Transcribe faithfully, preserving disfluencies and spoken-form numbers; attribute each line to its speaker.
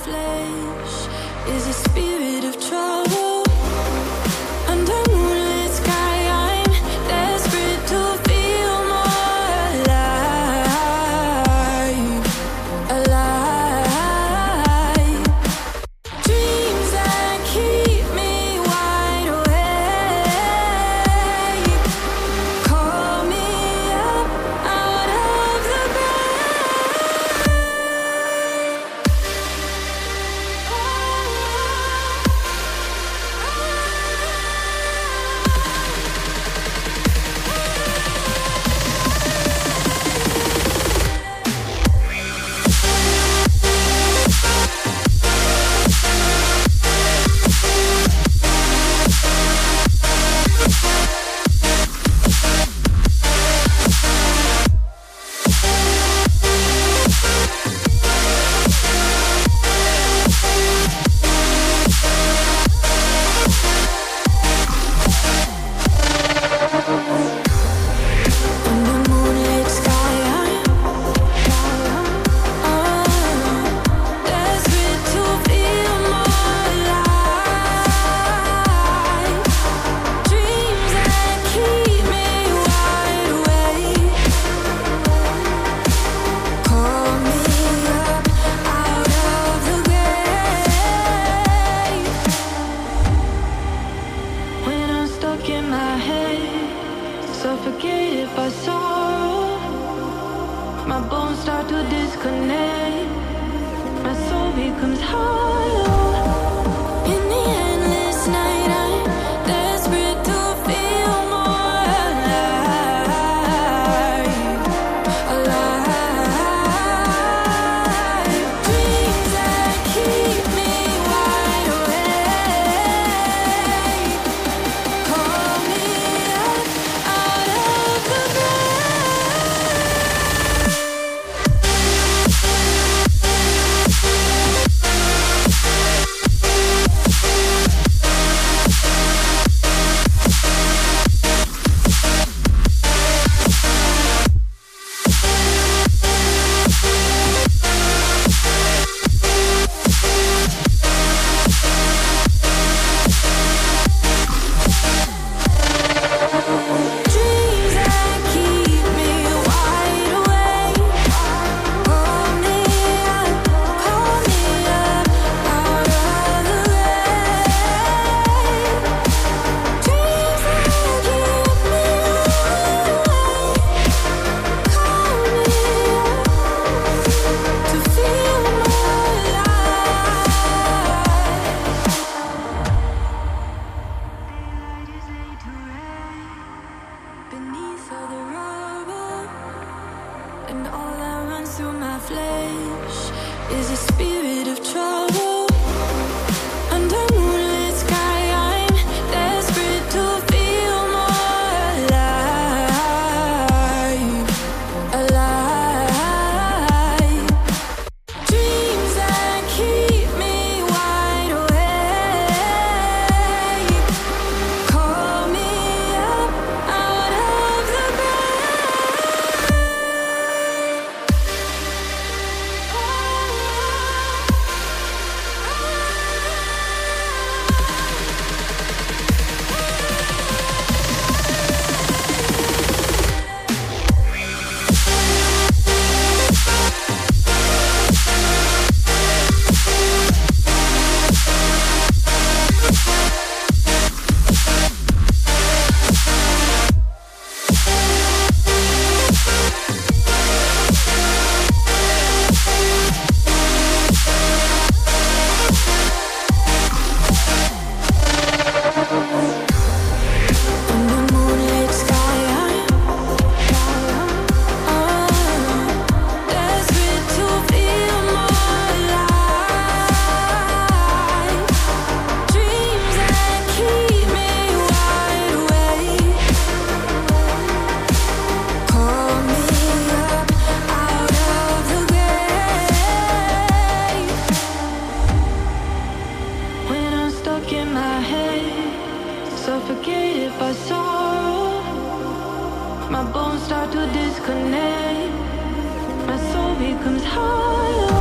Speaker 1: flesh is a spirit of trouble. Under moonlit sky, I'm desperate to feel more alive, alive. Dreams that keep me wide awake, call me up out of the suffocated by sorrow. My bones start to disconnect. My soul becomes hollow. In the endless night, I'm desperate to feel more alive, alive. Dreams that keep me wide awake, call me up out of the dreams that keep me wide awake, call me up, call me up out of the grave. Dreams that keep me wide awake, call me up to feel more alive. Daylight is laid to rest beneath all the rubble, and all that runs through my flesh is a spirit of trouble. Under moonlit sky, I'm desperate to feel more alive, alive. Dreams that keep me wide awake, call me up out of the Under moonlit sky, I'm desperate to feel more alive. Dreams that keep me wide awake, call me up out of the grave. When I'm stuck in my head, suffocated by sorrow, my bones start to disconnect. My soul becomes hollow.